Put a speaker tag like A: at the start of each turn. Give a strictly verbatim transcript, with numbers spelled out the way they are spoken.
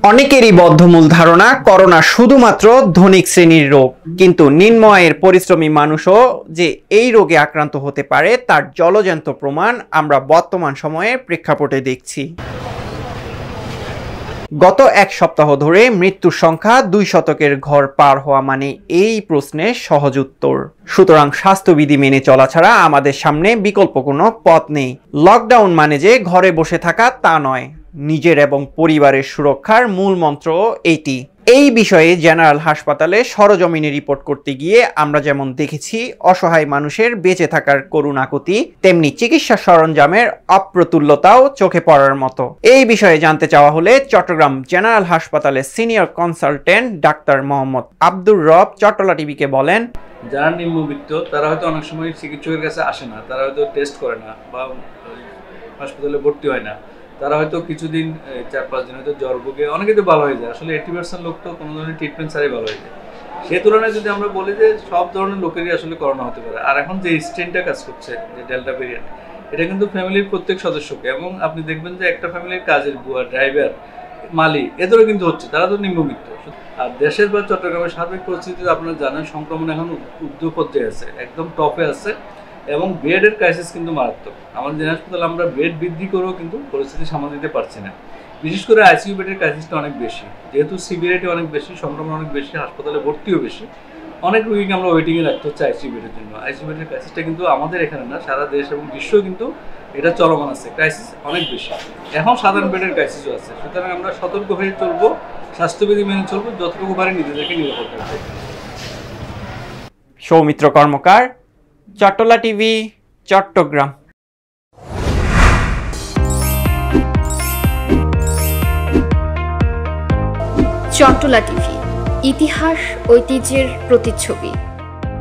A: অনেকেরই বদ্ধমূল ধারণা করোনা শুধুমাত্র ধনিক শ্রেণীর রোগ, কিন্তু নিম্ন আয়ের পরিশ্রমী মানুষও যে এই রোগে আক্রান্ত হতে পারে তার জলজ্যান্ত প্রমাণ আমরা বর্তমান সময়ে প্রেক্ষাপটে দেখছি। গত এক সপ্তাহ ধরে মৃত্যুর সংখ্যা দুই শতকের ঘর পার হওয়া মানে এই প্রশ্নের সহজ উত্তর। সুতরাং স্বাস্থ্যবিধি মেনে চলা ছাড়া আমাদের সামনে বিকল্প কোনো পথ নেই। লকডাউন মানে যে ঘরে বসে থাকা তা নয়, নিজের এবং পরিবারের সুরক্ষার মূল মন্ত্র এটি। এই বিষয়ে জেনারেল হাসপাতালে সরজমিনে রিপোর্ট করতে গিয়ে আমরা যেমন দেখেছি অসহায় মানুষের বেঁচে থাকার করুণ আকুতি, তেমনি চিকিৎসা সরঞ্জামের অপ্রতুল্যতাও চোখে পড়ার মতো। এই বিষয়ে জানতে চাওয়া হলে চট্টগ্রাম জেনারেল হাসপাতালের সিনিয়র কনসালটেন্ট ডাক্তার মোহাম্মদ আব্দুর রব চট্টলা টিভিকে বলেন,
B: যারা নিম্নবিত্ত তারা হয়তো অনেক সময় চিকিৎসকের কাছে আসে না, তারা হয়তো টেস্ট করে না বা হাসপাতালে ভর্তি হয় না, তারা হয়তো কিছুদিন চার পাঁচ দিন হয়তো জ্বর ভোগে, অনেকে তো ভালো হয়ে যায়। আসলে এইটি পার্সেন্ট লোক তো কোনো ধরনের ট্রিটমেন্ট ছাড়াই ভালো হয়ে যায়। সেই তুলনায় যদি আমরা বলি যে সব ধরনের লোকেরই আসলে করোনা হতে পারে। আর এখন যে স্ট্রেনটা কাজ করছে, যে ডেল্টা ভেরিয়েন্ট, এটা কিন্তু ফ্যামিলির প্রত্যেক সদস্যকে, এবং আপনি দেখবেন যে একটা ফ্যামিলির কাজের বুয়া, ড্রাইভার, মালিক, এদেরও কিন্তু হচ্ছে, তারা তো নিম্নবিত্ত। আর দেশের বা চট্টগ্রামের সার্বিক পরিস্থিতিতে আপনারা জানেন সংক্রমণ এখন ঊর্ধ্ব পর্যায়ে আছে, একদম টপে আছে, এবং বেডের ক্রাইসিস কিন্তু মারাত্মক। আমাদের জেনারেল হাসপাতালে আমরা বেড বৃদ্ধি করেও কিন্তু পরিস্থিতি সামাল দিতে পারছি না। বিশেষ করে আইসিইউ বেডের ক্রাইসিসটা অনেক বেশি, যেহেতু সিভিয়ারিটি অনেক বেশি, সংক্রমণ অনেক বেশি, হাসপাতালে ভর্তিও বেশি, অনেক রোগীকে আমরা ওয়েটিংয়ে রাখতে হচ্ছে আইসিইউ বেডের জন্য। আইসিইউ বেডের ক্রাইসিসটা কিন্তু আমাদের এখানে না, সারা দেশ এবং বিশ্ব কিন্তু এটা চলমান আছে, ক্রাইসিস অনেক বেশি। এখন সাধারণ বেডের ক্রাইসিসও আছে। সুতরাং আমরা সতর্ক হয়ে চলবো, স্বাস্থ্যবিধি মেনে চলবো, যতটুকু পারি নিজেদেরকে নিরাপদ রাখবো।
A: সৌমিত্র কর্মকার, চট্টলা টিভি, চট্টগ্রাম।
C: চট্টলা টিভি, ইতিহাস ঐতিহ্যের প্রতিচ্ছবি।